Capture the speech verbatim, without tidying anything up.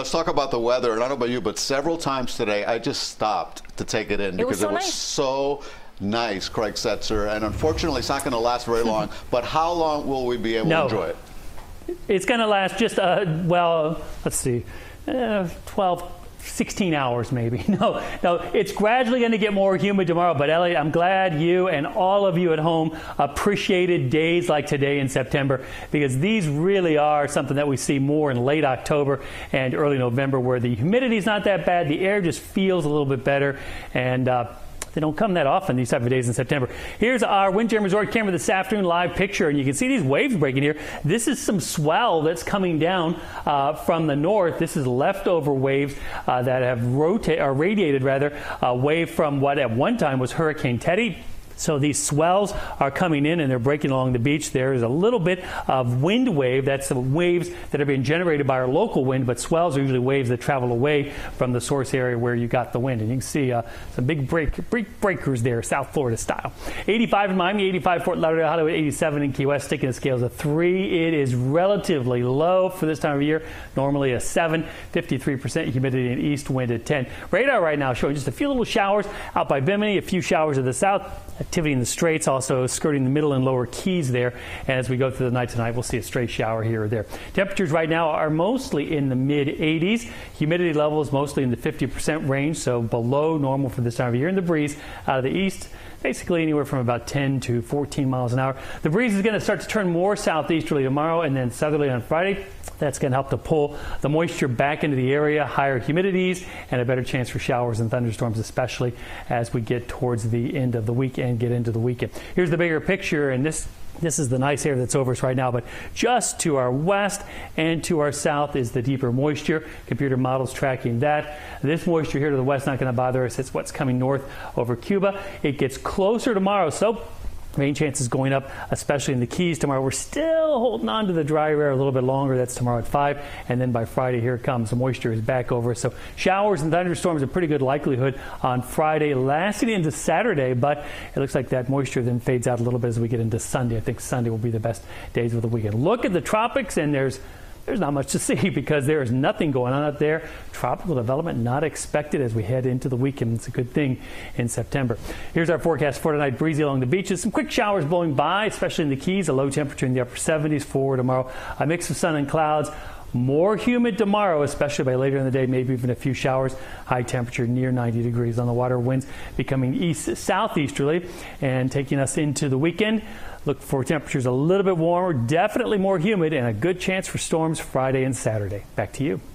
let's talk about the weather. And I don't know about you, but several times today I just stopped to take it in it because was so it was nice. so nice, Craig Setzer. And unfortunately, it's not going to last very long. But how long will we be able no. to enjoy it? It's going to last just, uh, well, let's see, uh, twelve, sixteen hours maybe. No, no, it's gradually going to get more humid tomorrow. But Elliot, I'm glad you and all of you at home appreciated days like today in September, because these really are something that we see more in late October and early November, where the humidity is not that bad. The air just feels a little bit better. And uh, they don't come that often, these type of days in September. Here's our Windjammer Resort camera this afternoon, live picture, and you can see these waves breaking here. This is some swell that's coming down uh, from the north. This is leftover waves uh, that have rotated, or radiated rather, a wave from what at one time was Hurricane Teddy. So these swells are coming in and they're breaking along the beach. There is a little bit of wind wave. That's the waves that are being generated by our local wind, but swells are usually waves that travel away from the source area where you got the wind. And you can see uh, some big break, break breakers there, South Florida style. eighty-five in Miami, eighty-five Fort Lauderdale, Hollywood, eighty-seven in Key West, sticking a scales of three. It is relatively low for this time of year, normally a seven, fifty-three percent humidity and east wind at ten. Radar right now showing just a few little showers out by Bimini, a few showers to the south. Activity in the Straits, also skirting the middle and lower Keys there. And as we go through the night tonight, we'll see a stray shower here or there. Temperatures right now are mostly in the mid eighties. Humidity levels mostly in the fifty percent range, so below normal for this time of year. And the breeze out of the east, basically anywhere from about ten to fourteen miles an hour. The breeze is going to start to turn more southeasterly tomorrow and then southerly on Friday. That's going to help to pull the moisture back into the area, higher humidities, and a better chance for showers and thunderstorms, especially as we get towards the end of the week and get into the weekend. Here's the bigger picture, and this This is the nice air that's over us right now, but just to our west and to our south is the deeper moisture. Computer models tracking that. This moisture here to the west not going to bother us. It's what's coming north over Cuba. It gets closer tomorrow, so rain chances going up, especially in the Keys tomorrow. We're still holding on to the dry air a little bit longer. That's tomorrow at five. And then by Friday, here it comes. The moisture is back over. So showers and thunderstorms, a pretty good likelihood on Friday, lasting into Saturday. But it looks like that moisture then fades out a little bit as we get into Sunday. I think Sunday will be the best days of the weekend. Look at the tropics, and there's There's not much to see because there is nothing going on out there. Tropical development not expected as we head into the weekend. It's a good thing in September. Here's our forecast for tonight. Breezy along the beaches. Some quick showers blowing by, especially in the Keys. A low temperature in the upper seventies for tomorrow. A mix of sun and clouds. More humid tomorrow, especially by later in the day, maybe even a few showers. High temperature near ninety degrees on the water. Winds becoming east southeasterly and taking us into the weekend. Look for temperatures a little bit warmer, definitely more humid, and a good chance for storms Friday and Saturday. Back to you.